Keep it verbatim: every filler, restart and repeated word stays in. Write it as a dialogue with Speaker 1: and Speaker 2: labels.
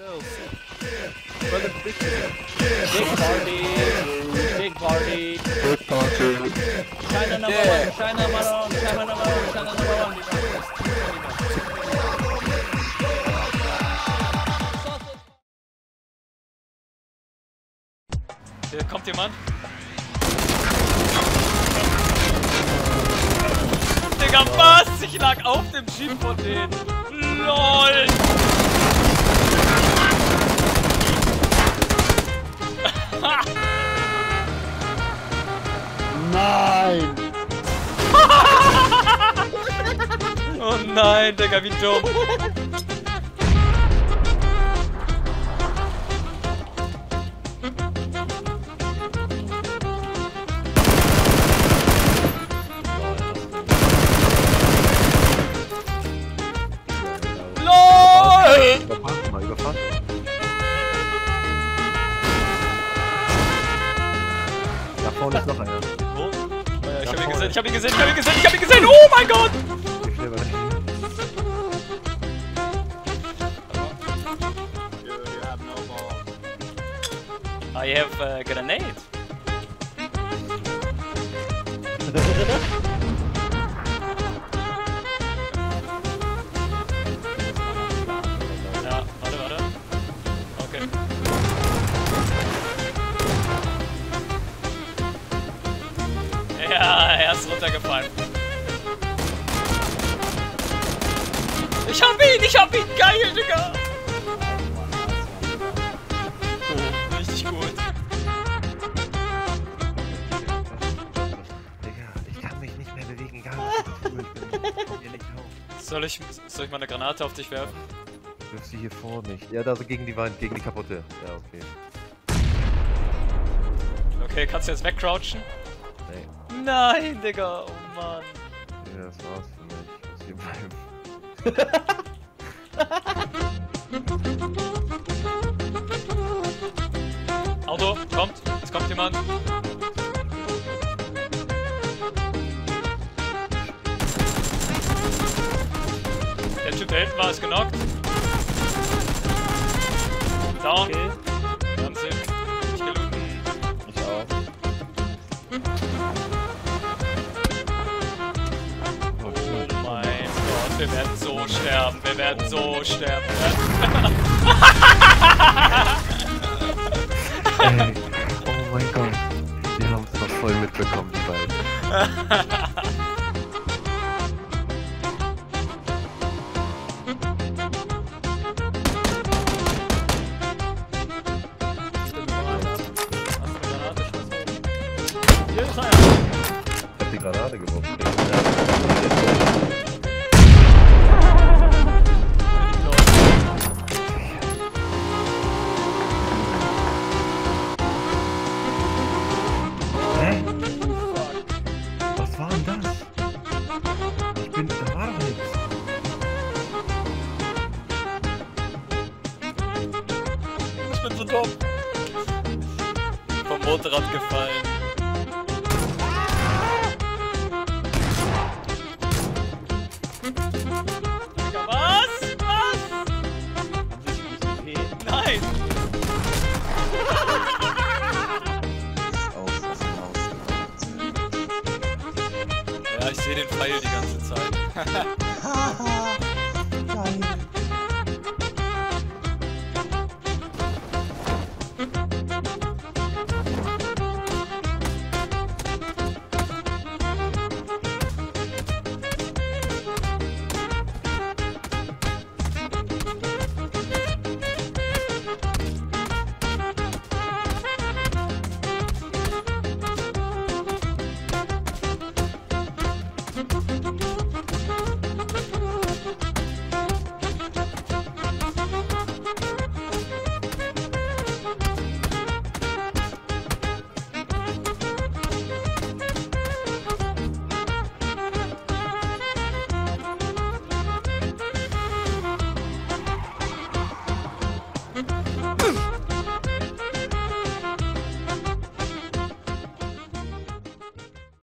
Speaker 1: girls. Brother, big party, big party.
Speaker 2: Big party.
Speaker 1: China number
Speaker 3: Yeah.
Speaker 1: one, China number one, China number one, China number one.
Speaker 3: Hier kommt jemand. Digga, was? Ich lag auf dem Jeep von denen. LOL!
Speaker 2: Nein!
Speaker 3: Oh nein, Digga, wie dumm.
Speaker 2: Überfahren mal, überfahren. Da vorne ist noch einer.
Speaker 3: Wo? Ich hab ihn gesehen, ich hab ihn gesehen, ich hab ihn gesehen, ich hab ihn gesehen! Oh mein Gott!
Speaker 2: Ich schnell mal.
Speaker 3: I have a grenade. Ja, warte, warte. Okay. Ja, er ist runtergefallen. Ich hab ihn, ich hab ihn! Geil, Digga! Richtig gut.
Speaker 2: Digga, ich kann mich nicht mehr bewegen, egal was ich tue, ich komm hier nicht raus.
Speaker 3: Soll ich, soll ich mal eine Granate auf dich werfen?
Speaker 2: Wirf sie hier vor mich. Ja, da so gegen die Wand, gegen die kaputte. Ja, okay.
Speaker 3: Okay, kannst du jetzt wegcrouchen?
Speaker 2: Nee.
Speaker 3: Nein, Digga, oh Mann.
Speaker 2: Ja, das war's für mich. Ich muss hier bleiben.
Speaker 3: Auto, kommt, es kommt jemand. Der Typ da hinten war, ist genockt. Down.
Speaker 1: Okay.
Speaker 3: Wahnsinn. Ich gelooten.
Speaker 1: Ich auch.
Speaker 3: Oh mein Gott, wir werden so sterben, wir werden so sterben.
Speaker 2: Ey, oh mein Gott. Wir haben es noch voll mitbekommen, die beiden.
Speaker 1: Hier ist einer.
Speaker 2: Ich hab die Granate geworfen. Hä? Was war denn das? Ich bin... Da war doch nichts.
Speaker 3: Ich bin so dumm. Vom Motorrad gefallen. Was? Was? Nein!
Speaker 2: Aus, aus dem Haus.
Speaker 3: Ja, ich sehe den Pfeil die ganze Zeit.